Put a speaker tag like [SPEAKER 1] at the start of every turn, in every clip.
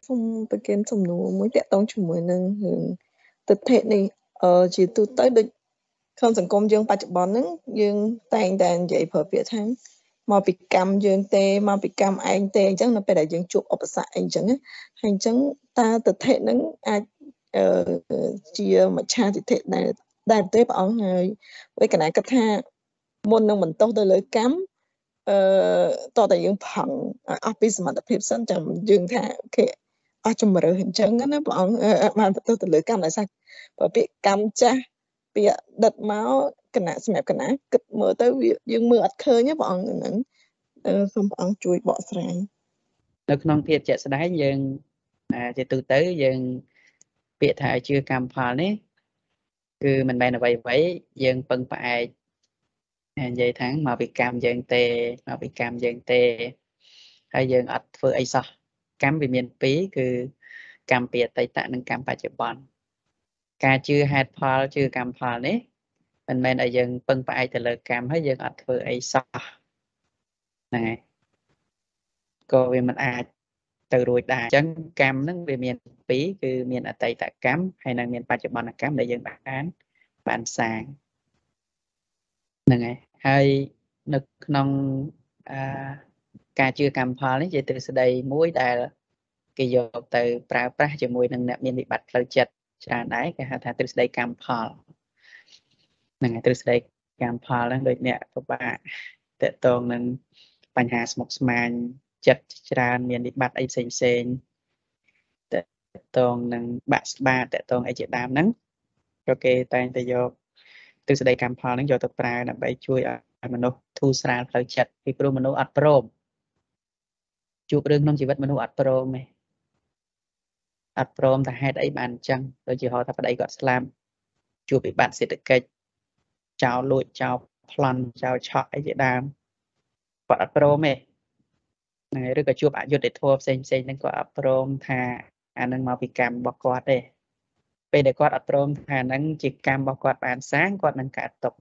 [SPEAKER 1] សូមប្រគេនសំណួរមួយតាក់ទងជាមួយនឹងរឿងទិដ្ឋិនេះជាទូទៅដូចក្នុងសង្គមយើងបច្ចុប្បន្នហ្នឹងយើងតែងតែនិយាយប្រើពាក្យថាមកពីកម្មយើងទេមកពីកម្មឯងទេអញ្ចឹងនៅពេលដែលយើងជួបឧបសគ្គអីអញ្ចឹងហើយអញ្ចឹងតើទិដ្ឋិហ្នឹងអាចជាមច្ឆាទិដ្ឋិដែលទេព្រះអង្គហើយវេកណាគិតថាមុននឹងបន្តទៅលើកម្មតតែយើងផឹងអស់ពីសមត្ថភាពសិនចាំយើងថាអូខេអស់ជំរឿអញ្ចឹងណាព្រះអង្គបានបន្តទៅលើកម្មដោយសារពាក្យកម្មចាស់ពាក្យដិតមកគណៈសម្រាប់គណៈគិតមើលទៅយើងមើលអត់ឃើញទេព្រះអង្គហ្នឹងសូមព្រះអង្គជួយបកស្រាយ
[SPEAKER 2] នៅក្នុងភាពជាក់ស្ដែងយើងជាទូទៅយើងពាក្យថាជឿកម្មផលនេះគឺមិនមែនអ្វីយើងពឹងផ្អែកនិយាយថាមកពីកម្មយើងទេមកពីកម្មយើងទេហើយយើងអត់ធ្វើអីសោះកម្មវាមានពីរគឺកម្មពីអតីតនិងកម្មបច្ចុប្បន្នការជឿហេតុផលជឿកម្មផលនេះមិនមែនឲ្យយើងពឹងផ្អែកទៅលើកម្មហើយយើងអត់ធ្វើអីសោះហ្នឹងហើយក៏វាមិនអាចទៅរួចដែរអញ្ចឹងកម្មហ្នឹងវាមានពីរគឺមានអតីតកម្មហើយនិងមានបច្ចុប្បន្នកម្មដែលយើងបានសាងហ្នឹងហើយនៅក្នុងការជឿកម្មផលនេះជាទ្រឹស្ដីមួយដែលគេយកទៅប្រើប្រាស់ជាមួយនឹងអ្នកមានវិបត្តិផ្លូវចិត្តច្រើនដែរគេហៅថាទ្រឹស្ដីកម្មផលហ្នឹងហើយទ្រឹស្ដីកម្មផលហ្នឹងដូចអ្នកពិបាកតកតងនឹងបញ្ហាស្មុគស្មាញចិត្តច្រើនមានវិបត្តិអីផ្សេងតកតងនឹងបាក់ស្បាតកតងអីជាដើមហ្នឹងក៏គេតែងតែយកទ្រឹស្ដីកម្មផលហ្នឹងយកទៅប្រើដើម្បីជួយឲ្យមនុស្សធូរស្រាលផ្លូវចិត្តពីព្រោះមនុស្សអត់ព្រមជួបរឿងក្នុងជីវិតមនុស្សអត់ព្រមទេអត់ព្រមតែហេតុអីបានអញ្ចឹងដូចជាហៅថាប្តីគាត់ស្លាប់ជួបវិបត្តិសេដ្ឋកិច្ចចោលលួចចោលប្លន់ចោលឆក់អីជាដើមគាត់អត់ព្រមទេហ្នឹងហើយឬក៏ជួបអយុត្តិធម៌ផ្សេងហ្នឹងគាត់អត់ព្រមថាអានឹងមកពីកម្មរបស់គាត់ទេពេលដែលគាត់អត់ព្រមថាហ្នឹងជាកម្មរបស់គាត់បានសាងគាត់នឹងកើតទុក្ខ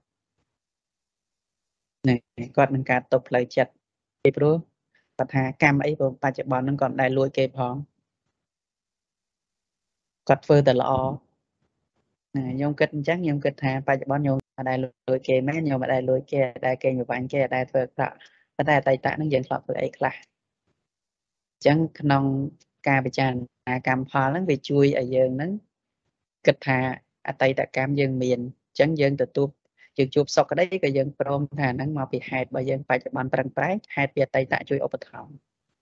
[SPEAKER 2] នេះគាត់នឹងកើតទុក្ខផ្លូវចិត្តពីព្រោះគាត់ថាកម្មអីបច្ចុប្បន្នហ្នឹងគាត់មិនដែលលួចគេផងគាត់ធ្វើតែល្អខ្ញុំគិតអញ្ចឹងខ្ញុំគិតថាបច្ចុប្បន្នខ្ញុំមិនដែលលួចគេមែនខ្ញុំមិនដែលលួចគេដែលគេញវាញ់គេដែលធ្វើអាក្រក់ប៉ុន្តែអតីតហ្នឹងយើងធ្លាប់ធ្វើអីខ្លះអញ្ចឹងក្នុងការពិចារណាកម្មផលហ្នឹងវាជួយឲ្យយើងហ្នឹងគិតថាអតីតកម្មយើងមានអញ្ចឹងយើងទទួលយើងជួបសុខក្តីក៏យើងព្រមថាហ្នឹងមកពីហេតុរបស់យើងបច្ចុប្បន្នប្រឹងប្រែងហេតុពីអតីតជួយឧបត្ថម្ភ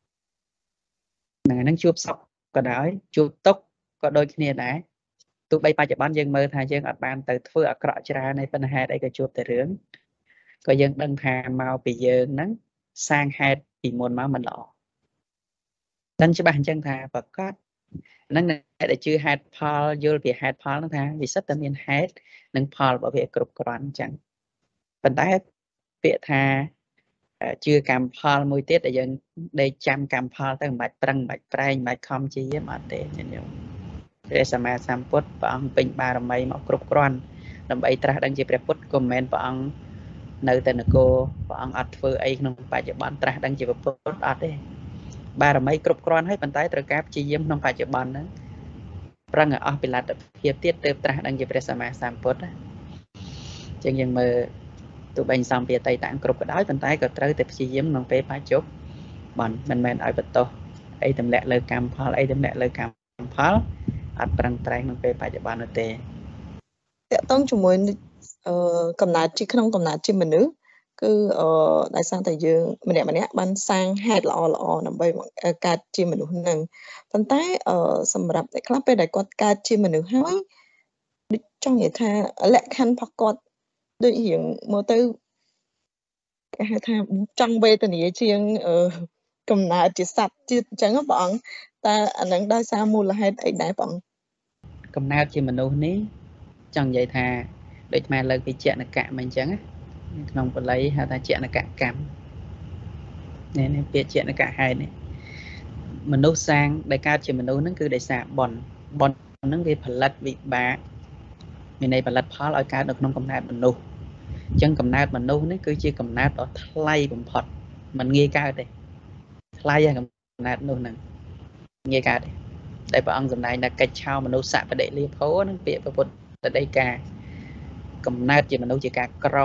[SPEAKER 2] ហ្នឹងជួបសុខក៏ដោយជួបទុក្ខក៏ដូចគ្នាដែរទោះបីបច្ចុប្បន្នយើងមើលថាយើងអត់បានទៅធ្វើអាក្រក់ច្រើនហើយប៉ុន្តែហេតុអីក៏ជួបតែរឿងក៏យើងដឹងថាមកពីយើងហ្នឹងសាងហេតុពីមុនមកមិនល្អដឹងច្បាស់អញ្ចឹងថាប្រកាសហ្នឹងដែលជឿហេតុផលយល់ពីហេតុផលហ្នឹងថាវាសិតតែមានហេតុនិងផលរបស់វាគ្រប់គ្រាន់អញ្ចឹងប៉ុន្តែពាក្យថាជឿកម្មផលមួយទៀតដែលយើងដេកចាំកម្មផលទៅមិនបាច់ប្រឹងមិនបាច់ប្រែងមិនបាច់ខំជាយាមអត់ទេញញោមព្រះសម្មាសម្ពុទ្ធព្រះអង្គពេញបារមីមកគ្រប់គ្រាន់ដើម្បីត្រាស់ដឹងជាព្រះពុទ្ធក៏មិនមែនព្រះអង្គនៅតែនគរព្រះអង្គអត់ធ្វើអីក្នុងបច្ចុប្បន្នត្រាស់ដឹងជាព្រះពុទ្ធអត់ទេបារមីគ្រប់គ្រាន់ហើយប៉ុន្តែត្រូវការព្យាយាមក្នុងបច្ចុប្បន្នហ្នឹងប្រឹងឲ្យអស់ពីលទ្ធភាពទៀតទើបត្រាស់ដឹងជាព្រះសម្មាសម្ពុទ្ធចឹងយើងមើលទោះបីសំពីអតីតគ្រប់ក៏ដោយប៉ុន្តែក៏ត្រូវតែព្យាយាមក្នុងពេលបច្ចុប្បន្នមិនមែនឲ្យបន្តអីទម្លាក់លើកម្មផលអីទម្លាក់លើកម្មផលអត់ប្រឹងប្រែងក្នុងពេលបច្ចុប្បន្ននោះទេ
[SPEAKER 1] តកតងជាមួយកំណើតជាក្នុងកំណើតជាមនុស្សគឺដោយសារតែយើងម្នាក់បានសាងហេតុល្អដើម្បីកើតជាមនុស្សនឹងប៉ុន្តែសម្រាប់តែខ្លះពេលដែលគាត់កើតជាមនុស្សហើយដូចចង់និយាយថាលក្ខខណ្ឌរបស់គាត់ដូចរៀងមកទៅគេហៅថាចង់វេទនាជាងកំណើតជាសត្វជាតិអញ្ចឹងបងអង្គតែអានឹងដោយសារមូលហេតុអីដែរបង
[SPEAKER 2] កំណើតជាមនុស្សនេះចង់និយាយថាដូចស្មើលើកពីចនកៈមិនអញ្ចឹងក្នុងបល័យហៅថាចនកកម្មនេះពាក្យចនកៈហេតុនេះមនុស្សសាងដែលកើតជាមនុស្សហ្នឹងគឺដោយសារបុណ្យហ្នឹងវាផលិតវិបាកមានន័យផលិតផលឲ្យកើតនៅក្នុងកំណើតមនុស្សអញ្ចឹងកំណើតមនុស្សនេះគឺជាកំណើតដ៏ថ្លៃបំផុតមិនងាយកើតទេថ្លៃហើយកំណើតមនុស្សហ្នឹងងាយកើតទេដែលព្រះអង្គសម្ដែងថាកិច្ចឆោមនុស្សសពដិលាភោនឹងពាក្យពុទ្ធដីកាកំណើតជាមនុស្សជាការក្រ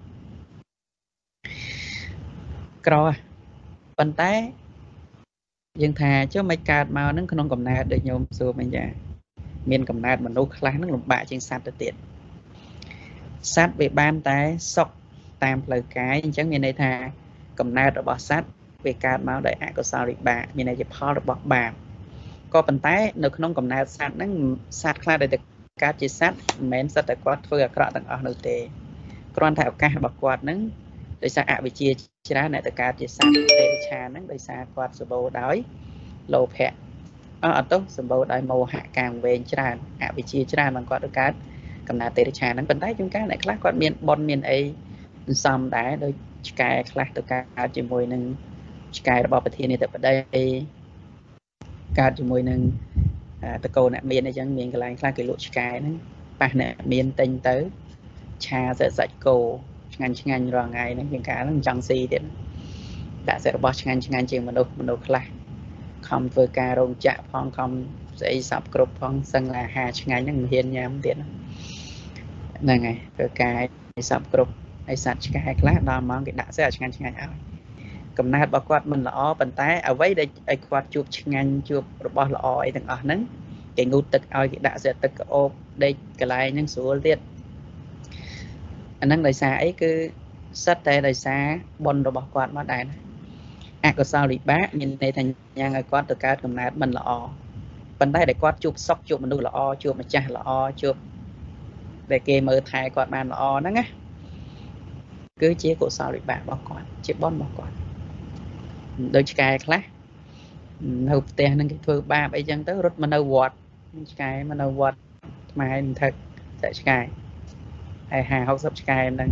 [SPEAKER 2] ប៉ុន្តែយើងថាចុះមិនកើតមកនឹងក្នុងកំណើតដូចញោមសួរមិញចាមានកំណើតមនុស្សខ្លះនឹងលំបាកជាងសត្វទៅទៀតសត្វវាបានតែសុខតាមផ្លូវកាយអញ្ចឹងមានន័យថាកំណើតរបស់សត្វវាកើតមកដោយអកុសលវិបាកមានន័យជាផលរបស់បាបក៏ប៉ុន្តែនៅក្នុងកំណើតសត្វហ្នឹងសត្វខ្លះដែលទៅកើតជាសត្វមិនមែនសត្វតែគាត់ធ្វើអាក្រក់ទាំងអស់នោះទេគ្រាន់តែឱកាសរបស់គាត់ហ្នឹងដោយសារអវិជ្ជាច្រើនអ្នកទៅកើតជាសត្វទេវឆាហ្នឹងដោយសារគាត់សម្បូរដោយលោភៈអត់ទោសសម្បូរដោយមោហៈកាមវែងច្រើនអវិជ្ជាច្រើនបានគាត់ទៅកើតកំណើតទេវឆាហ្នឹងប៉ុន្តែជួនកាលអ្នកខ្លះគាត់មានបុណ្យមានអីសន្សំដែរដោយឆ្កែខ្លះទៅកើតជាមួយនឹងឆ្កែរបស់ប្រធានាធិបតីកើតជាមួយនឹងតកោអ្នកមានអញ្ចឹងមានកន្លែងខ្លះគេលក់ឆ្កែហ្នឹងប៉ះអ្នកមានទិញទៅឆាសាច់គោឆ្ងាញ់រាល់ថ្ងៃហ្នឹងជាងកាលហ្នឹងចង់ស៊ីទៀតដាក់សាច់របស់ឆ្ងាញ់ជាងមនុស្សខ្លះខំធ្វើការរោងចក្រផងខំស្អីសពគ្រប់ផងសឹងអាហារឆ្ងាញ់ហ្នឹងមិនហ៊ានញ៉ាំទៀតហ្នឹងហើយធ្វើការសពគ្រប់ហើយសត្វឆ្កែខ្លះដល់ម៉ោងគេដាក់សាច់ឆ្ងាញ់ឲ្យកំណើតរបស់គាត់មិនល្អប៉ុន្តែអ្វីដែលឲ្យគាត់ជួបឆ្ងាញ់ជួបរបស់ល្អអីទាំងអស់ហ្នឹងគេងូតទឹកឲ្យគេដាក់ស្រាទឹកក្អូបដេកកន្លែងហ្នឹងស្រួលទៀតអាហ្នឹងដោយសារអីគឺសិតតែដោយសារបុណ្យរបស់គាត់មកដែរណាអកុសលវិបាកមានន័យថាញ៉ាំងឲ្យគាត់ទៅកើតកំណើតមិនល្អប៉ុន្តែដែលគាត់ជួបសុខជួបមនុស្សល្អជួបម្ចាស់ល្អជួបដែលគេមើលថែគាត់បានល្អហ្នឹងណាគឺជាកុសលវិបាករបស់គាត់ជាបុណ្យរបស់គាត់ដូចឆ្កែខ្លះនៅផ្ទះហ្នឹងគេធ្វើបាបអីចឹងទៅរត់មកនៅវត្តឆ្កែមកនៅវត្តថ្មមិនថឹកតែឆ្កែហើយ50-60ឆ្កែហ្នឹង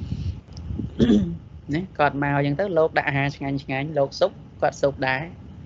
[SPEAKER 2] ណាគាត់មកចឹងទៅលោកដាក់អាហារឆ្ងាញ់លោកសុបគាត់សុបដែរ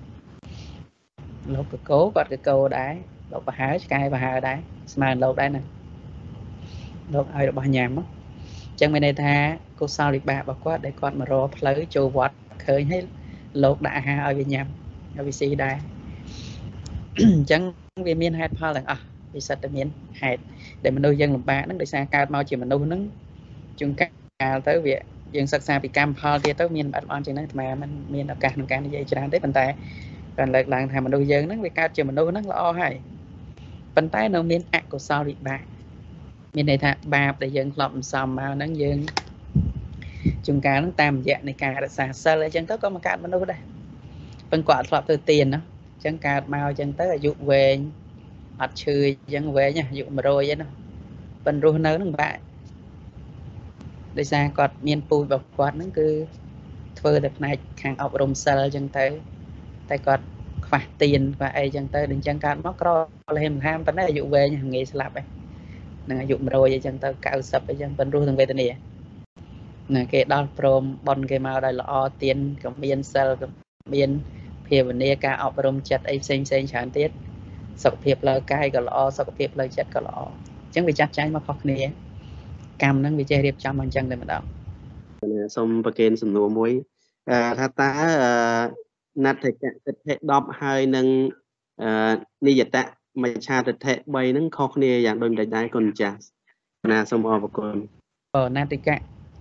[SPEAKER 2] លោកកកោគាត់កកោដែរលោកប្រហើឆ្កែប្រហើដែរស្មើលោកដែរណាលោកឲ្យរបស់ញ៉ាំអញ្ចឹងមានន័យថាកុសលវិបាករបស់គាត់ដែលគាត់មករកផ្លូវចូលវត្តឃើញហើយលោកដាក់អាហារឲ្យវាញ៉ាំឲ្យវាស៊ីដែរអញ្ចឹងវាមានហេតុផលទាំងអស់វាសិតតែមានហេតុដែលមនុស្សយើងលំបាកហ្នឹងដោយសារកើតមកជាមនុស្សហ្នឹងជួនកាលទៅវាយើងសិក្សាពីកម្មផលទៀតទៅមានបាត់បង់ជាងហ្នឹងអាត្មាមិនមានឱកាសក្នុងការនិយាយច្រើនទេប៉ុន្តែគាត់លើកឡើងថាមនុស្សយើងហ្នឹងវាកើតជាមនុស្សហ្នឹងល្អហើយប៉ុន្តែនៅមានអកុសលវិបាកមានន័យថាបាបដែលយើងធ្លាប់បន្សំមកហ្នឹងយើងជួនកាលហ្នឹងតាមរយៈនៃការរក្សាសិលអញ្ចឹងទៅក៏មកកើតមនុស្សដែរប៉ុន្តែគាត់អត់ធ្លាប់ធ្វើទានណាអញ្ចឹងកើតមកអញ្ចឹងទៅអាយុវែងអត់ឈឺអញ្ចឹងវែងអាយុ100ឯណាប៉ុន្តែរស់នៅហ្នឹងពិបាកដោយសារគាត់មានពូជរបស់គាត់ហ្នឹងគឺធ្វើតែផ្នែកខាងអប់រំសិលអញ្ចឹងទៅតែគាត់ខ្វះទានខ្វះអីអញ្ចឹងទៅអញ្ចឹងកើតមកក្រលហេមហាមប៉ុន្តែអាយុវែងងាយស្លាប់ហ្នឹងនឹងអាយុ100អញ្ចឹងទៅ90អញ្ចឹងប៉ុន្តែរស់ទាំងវេទនាណាគេដល់ព្រមបនគេមកដោយល្អទានក៏មានសិលក៏មានភាវនាការអប់រំចិត្តអីផ្សេងច្រើនទៀតសុខភាពផ្លូវកាយក៏ល្អសុខភាពផ្លូវចិត្តក៏ល្អអញ្ចឹងវាចាត់ចែងមកខុសគ្នាកម្មហ្នឹងវាចេះរៀបចំមកអញ្ចឹងតែម្ដង
[SPEAKER 3] សូមប្រកេនសំណួរមួយថាតើណដ្ឋិកទិដ្ឋិ10ហើយនឹងនិយតមច្ឆាទិដ្ឋិ3ហ្នឹងខុសគ្នាយ៉ាងដូចម្ដេចដែរគុណចាស់ណាសូមអរគុណ
[SPEAKER 2] ណដ្ឋិក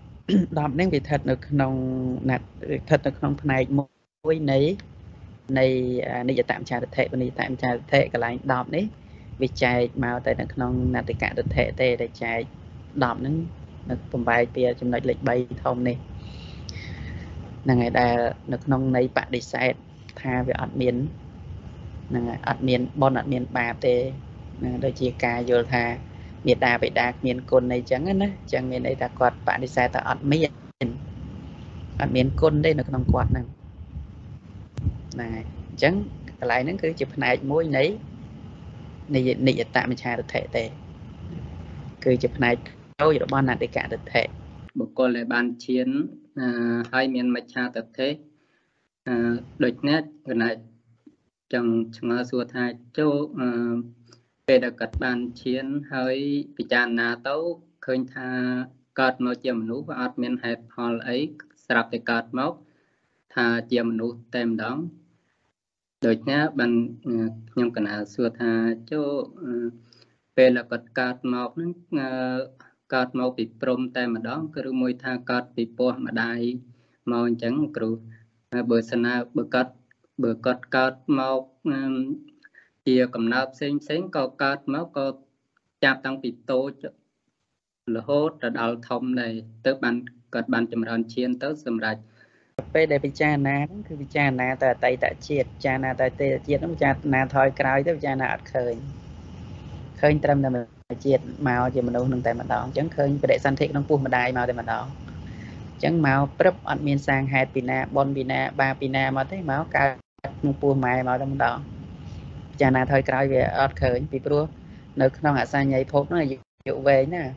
[SPEAKER 2] 10ហ្នឹងវាស្ថិតនៅក្នុងផ្នែកមួយនៃនិយតមច្ឆាទិដ្ឋិនិយតមច្ឆាទិដ្ឋិកន្លែង10នេះវាចែកមកតែនៅក្នុងណដ្ឋិកទិដ្ឋិទេដែលចែក10ហ្នឹងនៅបំបែកពីចំណុចលេខ3ធំនេះហ្នឹងហើយដែលនៅក្នុងន័យបដិសេធថាវាអត់មានហ្នឹងហើយអត់មានបុណ្យអត់មានបាបទេដូចជាការយល់ថាមេដាបិតាគ្មានគុណអីចឹងណាអញ្ចឹងមានន័យថាគាត់បដិសេធថាអត់មានគុណទេនៅក្នុងគាត់ហ្នឹងហ្នឹងហើយអញ្ចឹងកន្លែងហ្នឹងគឺជាផ្នែកមួយនៃនិយតមច្ឆាទិដ្ឋិទេគឺជាផ្នែកចូលរបស់ណដ្ឋិកទិដ្ឋិ
[SPEAKER 4] បុគ្គលដែលបានឈានហើយមានមច្ឆាទិដ្ឋិដូចនេះគណៈចង់ឆ្ងល់សួរថាចូលពេលដែលគាត់បានឈានហើយពិចារណាទៅឃើញថាកើតមកជាមនុស្សវាអត់មានហេតុផលអីស្រាប់តែកើតមកថាជាមនុស្សតែម្ដងដូចណាបានខ្ញុំកណាសួរថាចូលពេលគាត់កើតមកហ្នឹងកើតមកពីព្រំតែម្ដងគឺមួយថាកើតពីពោះម្ដាយមកអញ្ចឹងគ្រូបើសិនណាបើគាត់កើតមកជាកំណើតផ្សេងក៏កើតមកក៏ចាប់តាំងពីតូចរហូតដល់ធំដែរទៅបានគាត់បានចម្រើនឈានទៅសម្រាប់
[SPEAKER 2] ពេលដែលពិចារណាហ្នឹងគឺពិចារណាទៅអតីតជាតិពិចារណាទៅអតីតជាតិហ្នឹងពិចារណាថយក្រោយទៅពិចារណាអត់ឃើញត្រឹមតែជាតិមកជាមនុស្សនឹងតែម្ដងអញ្ចឹងឃើញបដិសន្ធិក្នុងពោះម្ដាយមកតែម្ដងអញ្ចឹងមកព្រឹបអត់មានសាងហេតុពីណាបនពីណាបាពីណាមកទេមកកើតក្នុងពោះម៉ែមកតែម្ដងពិចារណាថយក្រោយវាអត់ឃើញពីព្រោះនៅក្នុងអសញ្ញ័យភពហ្នឹងអាយុវែងណា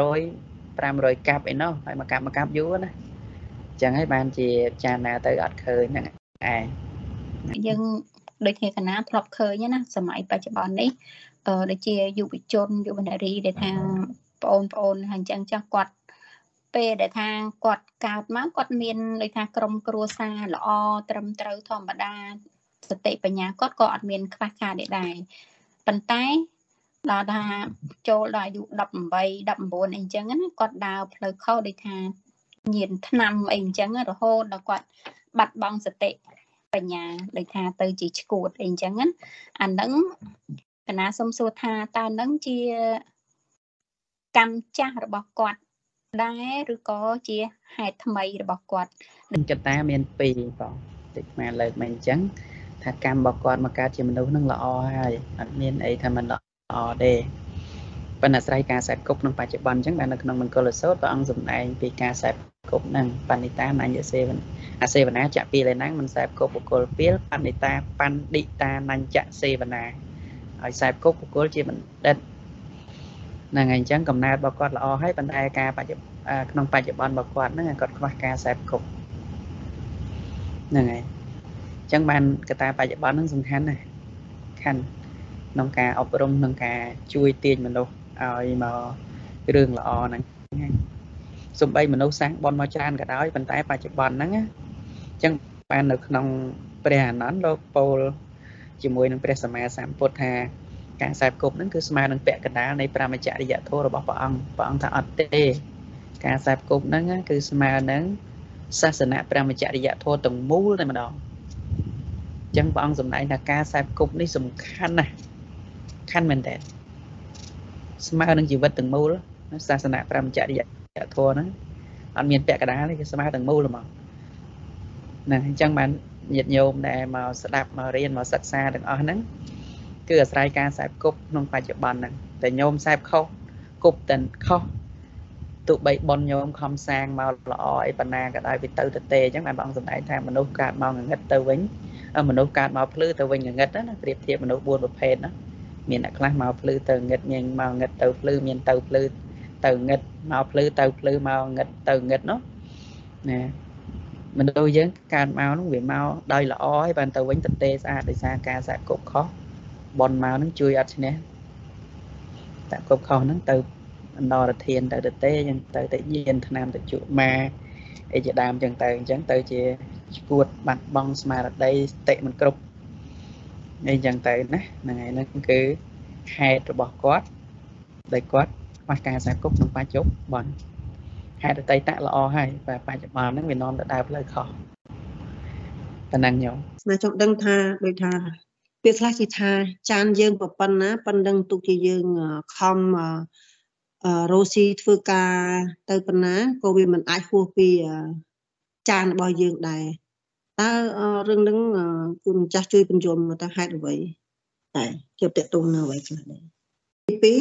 [SPEAKER 2] 500កាប់ឯណោះហើយមកកាប់យូរណាចឹងហើយបានជាចារណាទៅអត់ឃើញហ្នឹងឯង
[SPEAKER 5] យើងដូចជាកណាធ្លាប់ឃើញណាសម័យបច្ចុប្បន្ននេះដូចជាយុវជនយុវនារីដែលថាបងប្អូនហើយអញ្ចឹងចាស់គាត់ពេលដែលថាគាត់កើតមកគាត់មានដូចថាក្រុមគ្រួសារល្អត្រឹមត្រូវធម្មតាសតិបញ្ញាគាត់ក៏អត់មានខ្វះខាតដែរប៉ុន្តែដល់ថាចូលដល់អាយុ18 19អីចឹងណាគាត់ដើរផ្លូវខុសដូចថាញៀនថ្នាំអីអញ្ចឹងរហូតដល់គាត់បាត់បង់សតិបញ្ញាដូចថាទៅជាឈួតអីអញ្ចឹងណាអាហ្នឹងកណាសុំសួរថាតើនឹងជាកម្មចាស់របស់គាត់ដែរឬក៏ជាហេតុថ្មីរបស់គាត់
[SPEAKER 2] កត្តាមាន2បងតិចមកលើកមកអញ្ចឹងថាកម្មរបស់គាត់មកកើតជាមនុស្សនឹងល្អហើយអត់មានអីថាមិនល្អទេប៉ុន្តែអាស្រ័យការសេពគប់ក្នុងបច្ចុប្បន្នអញ្ចឹងបាននៅក្នុងមង្គលសូត្រព្រះអង្គសម្ដែងពីការសេពគប់នឹងបណ្ឌិតានញ្ញសេវនអាសេវនាចៈពីលេណាំងមិនសេពគប់បុគ្គលពីលបណ្ឌិតានញ្ញសេវនាហើយសេពគប់បុគ្គលជាបណ្ឌិតហ្នឹងហើយអញ្ចឹងកំណើតរបស់គាត់ល្អហើយប៉ុន្តែការក្នុងបច្ចុប្បន្នរបស់គាត់ហ្នឹងគាត់ខ្វះការសេពគប់ហ្នឹងហើយអញ្ចឹងបានកត្តាបច្ចុប្បន្នហ្នឹងសំខាន់ណាស់ក្នុងការអប់រំក្នុងការជួយទាញមនុស្សឲ្យមករឿងល្អហ្នឹងសំបីមនុស្សសាងបន់មកច្រើនក៏ដោយប៉ុន្តែបច្ចុប្បន្នហ្នឹងអញ្ចឹងបាននៅក្នុងព្រះអានន្ទលោកពោលជាមួយនឹងព្រះសម្មាសម្ពុទ្ធថាការសេពគប់ហ្នឹងគឺស្មើនឹងពាក់កណ្ដាលនៃប្រមចរិយធម៌របស់ព្រះអង្គថាអត់ទេការសេពគប់ហ្នឹងគឺស្មើនឹងសាសនាប្រមចរិយធម៌ទាំងមូលតែម្ដងអញ្ចឹងព្រះអង្គសម្ដែងថាការសេពគប់នេះសំខាន់ណាស់មែនតើស្មើនឹងជីវិតទាំងមូលសាសនាប្រមចរិយធម៌ហ្នឹងអត់មានពាក់កណ្ដាលទេគឺស្មើទាំងមូលហ្មងណាអញ្ចឹងបានញាតិញោមដែលមកស្ដាប់មករៀនមកសិក្សាទាំងអស់ហ្នឹងគឺអាស្រ័យការសេពគប់ក្នុងបច្ចុប្បន្នហ្នឹងតែញោមសេពខុសគប់តែខុសទោះបីប៉ុនញោមខំសាងមកល្អអីប៉ុណ្ណាក៏ដោយវាទៅទេអញ្ចឹងបានបងសម្ដែងថាមនុស្សកើតមកងងឹតទៅវិញមនុស្សកើតមកភ្លឺទៅវិញងងឹតណាប្រៀបធៀបមនុស្ស4ប្រភេទណាមានអ្នកខ្លះមកភ្លឺទៅងឹតញែងមកងឹតទៅភ្លឺមានទៅភ្លឺទៅងឹតមកភ្លឺទៅភ្លឺមកងឹតទៅងឹតនោះណាមនុស្សយើងកើតមកនោះវាមកដោយល្អហើយបានទៅវិញទៅទេស្អាតដោយសារការសាកគប់ខុសបនមកនឹងជួយអត់ឈ្នះតែគប់ខុសហ្នឹងទៅអន្តរធានទៅទេអញ្ចឹងទៅយានថ្នាំទៅជក់ម៉ាអីជាដើមអញ្ចឹងទៅជាឈួតបាត់បង់ស្មារតីសតិមិនគ្រប់អីចឹងទៅណាហ្នឹងហើយហ្នឹងគឺហេតុរបស់គាត់ដែលគាត់ខ្វះការសាគប់ក្នុងបច្ចុប្បន្នហេតុអតីតល្អហើយតែបច្ចុប្បន្នហ្នឹងវានាំទៅដើរផ្លូវខុសប៉ុណ្ណឹងញោម
[SPEAKER 6] ស្មាចង់ដឹងថាដូចថាពេលខ្លះគេថាចានយើងប៉ុណ្ណាប៉ុណ្ណឹងទុកជាយើងខំរស់ស៊ីធ្វើការទៅប៉ុណ្ណាក៏វាមិនអាចហួសពីចានរបស់យើងដែរតើរឿងហ្នឹងគុណម្ចាស់ជួយបញ្យល់មកតើហេតុអ្វីតែជាប់តេតងនៅអ្វីខ្លះដែរទី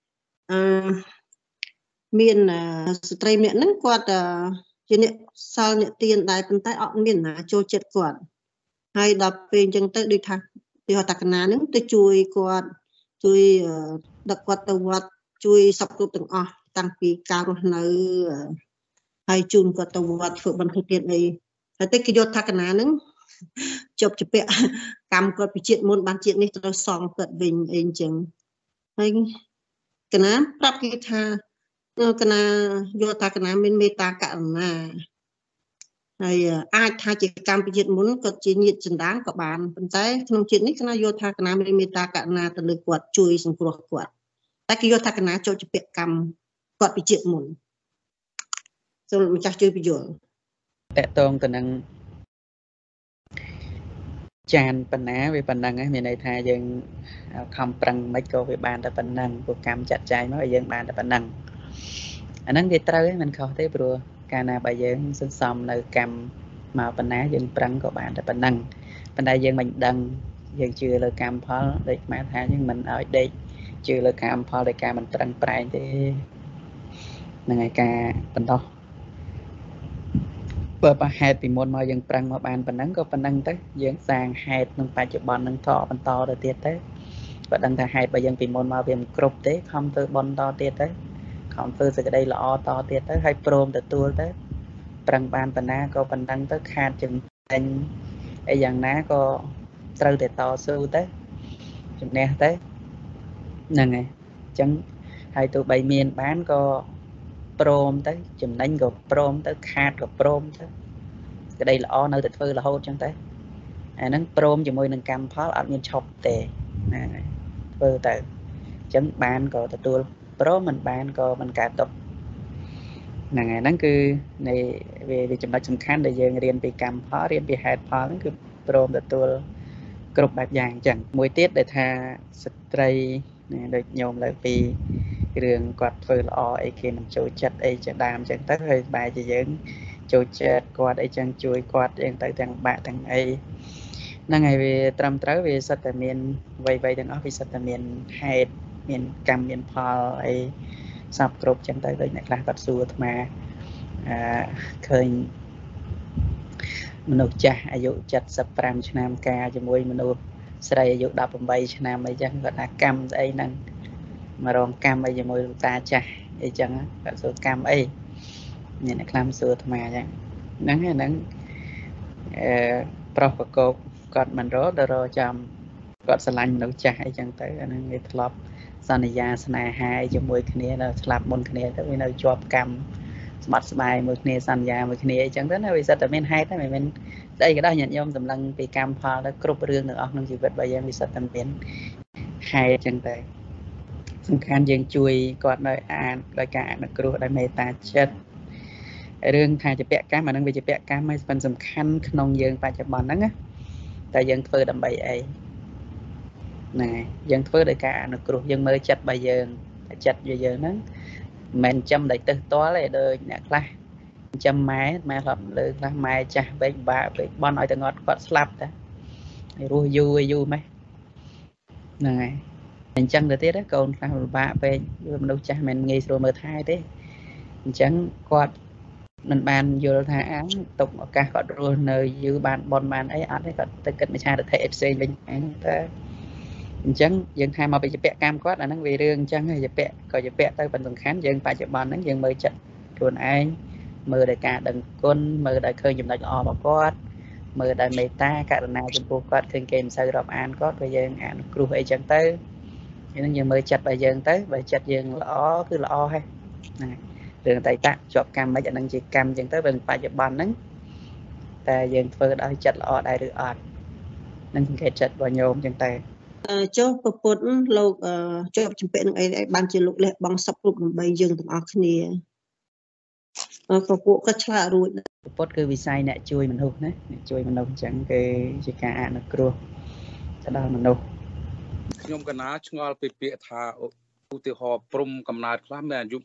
[SPEAKER 6] 2មានស្ត្រីម្នាក់ហ្នឹងគាត់ជាអ្នកសាលអ្នកទៀនដែរប៉ុន្តែអត់មានណាចូលចិត្តគាត់ហើយដល់ពេលអញ្ចឹងទៅដូចថាទីហតកណាហ្នឹងទៅជួយគាត់ជួយដឹកគាត់ទៅវត្តជួយសពគ្រប់ទាំងអស់តាំងពីការរស់នៅហើយជូនគាត់ទៅវត្តធ្វើបន្ទុកទៀតអីហើយតែគេយកថាកណាហ្នឹងជាប់ជាពាក់កម្មគាត់ពីជាតិមុនបានជាតិនេះត្រូវសងគាត់វិញអីអញ្ចឹងហើយកណាប្រាប់គេថាកណាយកថាកណាមានមេត្តាករុណាហើយអាចថាជាកម្មពីជាតិមុនក៏ជាញាតិសន្តានក៏បានប៉ុន្តែក្នុងជាតិនេះគណៈយល់ថាគណៈមានមេត្តាករុណាទៅលើគាត់ជួយសង្គ្រោះគាត់តែគេយល់ថាគណៈចូលជាពាក្យកម្មគាត់ពីជាតិមុនសូមម្ចាស់ជួយបញ្យល់
[SPEAKER 2] តកតងទៅនឹងចានបណ្ណាវាប៉ុណ្ណឹងមានន័យថាយើងខំប្រឹងមិនក៏វាបានតែប៉ុណ្ណឹងព្រោះកម្មចាត់ចែងមកឲ្យយើងបានតែប៉ុណ្ណឹងអាហ្នឹងវាត្រូវហ្នឹងមិនខុសទេព្រោះកាលណាបើយើងសន្សំនៅកម្មមកប៉ុណ្ណាយើងប្រឹងក៏បានតែប៉ុណ្ណឹងប៉ុន្តែយើងមិនដឹងយើងជឿលើកម្មផលដូចខ្មែរថាយើងមិនឲ្យដេកជឿលើកម្មផលដោយការមិនប្រឹងប្រែងទេហ្នឹងហើយការបន្តបើហេតុពីមុនមកយើងប្រឹងមកបានប៉ុណ្ណឹងក៏ប៉ុណ្ណឹងទៅយើងសាងហេតុក្នុងបច្ចុប្បន្ននឹងតបន្តទៅទៀតទៅបើដឹងថាហេតុបើយើងពីមុនមកវាមិនគ្រប់ទេខំធ្វើបន់តទៀតទៅខំធ្វើសេចក្តីល្អតទៀតទៅហើយព្រមទទួលទៅប្រឹងបានប៉ុណ្ណាក៏ប៉ុណ្ណឹងទៅខាតចំណេញអីយ៉ាងណាក៏ត្រូវតែតស៊ូទៅជំនះទៅហ្នឹងហើយអញ្ចឹងហើយទោះបីមានបានក៏ព្រមទៅចំណេញក៏ព្រមទៅខាតក៏ព្រមទៅក្តីល្អនៅតែធ្វើរហូតអញ្ចឹងទៅអាហ្នឹងព្រមជាមួយនឹងកម្មផលអត់មានឈប់ទេណាធ្វើទៅអញ្ចឹងបានក៏ទទួលព្រមមិនបានក៏មិនកើតទុកហ្នឹងហើយហ្នឹងគឺនៃវាចំណុចសំខាន់ដែលយើងរៀនពីកម្មផលរៀនពីហេតុផលហ្នឹងគឺព្រមទទួលគ្រប់បែបយ៉ាងអញ្ចឹងមួយទៀតដែលថាស្ត្រីដូចញោមលើពីរឿងគាត់ធ្វើល្អអីគេមិនចូលចិត្តអីជាដើមអញ្ចឹងទៅហើយបែរជាយើងចូលចិត្តគាត់អីចឹងជួយគាត់អីទៅទាំងបាក់ទាំងអីហ្នឹងហើយវាត្រឹមត្រូវវាសិតតែមានអ្វីទាំងអស់វាសិតតែមានហេតុមានកម្មមានផលអីសពគ្រប់ចឹងទៅដូចអ្នកខ្លះគាត់សួរអាត្មាឃើញមនុស្សចាស់អាយុ75ឆ្នាំការជាមួយមនុស្សស្រីអាយុ18ឆ្នាំអីចឹងគាត់ថាកម្មស្អីហ្នឹងមករងកម្មអីជាមួយលោកតាចាស់អីចឹងគាត់សួរកម្មអីមានអ្នកខ្លះសួរអាត្មាចឹងហ្នឹងប្រុសប្រកបគាត់មិនរកដល់រកចាំគាត់ស្រឡាញ់មនុស្សចាស់អីចឹងទៅអាហ្នឹងវាធ្លាប់សន្យាស្នេហាជាមួយគ្នាដល់ស្លាប់មុនគ្នាទៅវានៅជាប់កម្មស្បាត់ស្បាយមួយគ្នាសន្យាមួយគ្នាអីចឹងទៅណាវាសិតតែមានហេតុតែមិនមែនស្អីក៏ដោយញាតិញោមសម្លឹងពីកម្មផលទៅគ្រប់រឿងទាំងអស់ក្នុងជីវិតរបស់យើងវាសិតតែមានហេតុចឹងទៅសំខាន់យើងជួយគាត់នៅអានដោយការអនុគ្រោះដោយមេត្តាចិត្តរឿងថាជាពាក្យកម្មអានឹងវាជាពាក្យកម្មហើយសំខាន់ក្នុងយើងបច្ចុប្បន្នហ្នឹងណាតែយើងធ្វើដើម្បីអីហ្នឹងហើយយើងធ្វើដោយការអនុគ្រោះយើងមើលចិត្តរបស់យើងចិត្តយើងហ្នឹងមិនចាំតែទៅផ្ទាល់ទេដូចអ្នកខ្លះចាំម៉ែធ្លាប់លើខ្លះម៉ែចាស់ពេកបាក់ពេកបន់ឲ្យតែងត់គាត់ស្លាប់តារស់យូរម៉េះហ្នឹងហើយអញ្ចឹងទៅទៀតកូនខ្លះពិបាកពេកមនុស្សចាស់មិនងាយស្រួលមើលថែទេអញ្ចឹងគាត់មិនបានយល់ថាទុកឱកាសគាត់រស់នៅយូរបានបនបានអីអត់ទេគាត់ទៅគិតមច្ឆាទិដ្ឋិផ្សេងវិញតែអញ្ចឹងយើងថាមកពីជាពាក្យកម្មគាត់អាហ្នឹងវារឿងអញ្ចឹងជាពាក្យក៏ជាពាក្យទៅប៉ុន្តែសំខាន់យើងបច្ចុប្បន្នហ្នឹងយើងមើលចិត្តខ្លួនឯងមើលដោយការដឹងគុណមើលដោយឃើញចំណុចល្អរបស់គាត់មើលដោយមេត្តាករុណាចំពោះគាត់ឃើញគេមិនសូវរាប់អានគាត់ព្រោះយើងអនុគ្រោះអីចឹងទៅហ្នឹងយើងមើលចិត្តរបស់យើងទៅបើចិត្តយើងល្អគឺល្អហើយហ្នឹងហើយរឿងតៃតៈជាប់កម្មមិនអានឹងជាកម្មចឹងទៅបើបច្ចុប្បន្នហ្នឹងតែយើងធ្វើដោយចិត្តល្អដែរឬអត់នឹងសង្កេតចិត្តរបស់ញោមចឹងទៅ
[SPEAKER 6] ចុះពពុទ្ធលោកជាប់ជំពាក់នឹងអីបានជាលោកលះបង់សពគ្រប់ដើម្បីយើងទាំងអស់គ្នាក៏ពួកគាត់ឆ្លាតរួច
[SPEAKER 2] ពុទ្ធគឺវិស័យអ្នកជួយមនុស្សណាអ្នកជួយមនុស្សអញ្ចឹងគឺជាការអនុគ្រោះទៅដល់មនុស្ស
[SPEAKER 7] ខ្ញុំកណាឆ្ងល់ពីពាក្យថាឧទាហរណ៍ព្រំកំណើតខ្លះមានអាយុ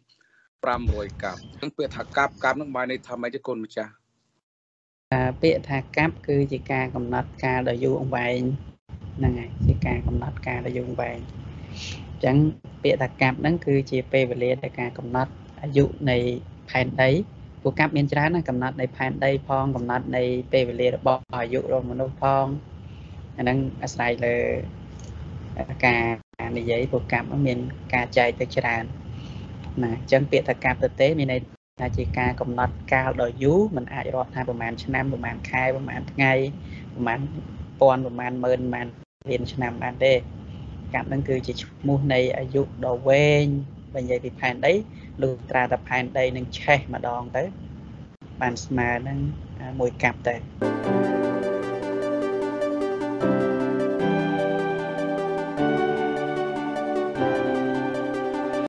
[SPEAKER 7] 500កាប់ហ្នឹងពាក្យថាកាប់ហ្នឹងបានន័យថាម៉េចទេកូនម្ចាស់
[SPEAKER 2] ពាក្យថាកាប់គឺជាការកំណត់កាលដ៏យូរអង្វែងហ្នឹងហើយជាការកំណត់កាលដ៏យូរអង្វែងអញ្ចឹងពាក្យថាកាប់ហ្នឹងគឺជាពេលវេលានៃការកំណត់អាយុនៃផែនដីពួកកាប់មានច្រើនណាស់កំណត់នៃផែនដីផងកំណត់នៃពេលវេលារបស់អាយុរបស់មនុស្សផងអាហ្នឹងអាស្រ័យលើការនិយាយពួកកាប់មានការចែកទៅច្រើនណាអញ្ចឹងពាក្យថាកាប់ទៅទេមានន័យថាជាការកំណត់កាលដ៏យូរមិនអាចរាប់ថាប្រហែលឆ្នាំប្រហែលខែប្រហែលថ្ងៃប្រហែលពាន់ប្រហែលម៉ឺនប្រហែលលានឆ្នាំបានទេកាប់ហ្នឹងគឺជាឈ្មោះនៃអាយុដ៏វែងបើនិយាយពីផែនដីលុះត្រាតែផែនដីនឹងឆេះម្ដងទៅបានស្មើនឹងមួយកាប់ទៅ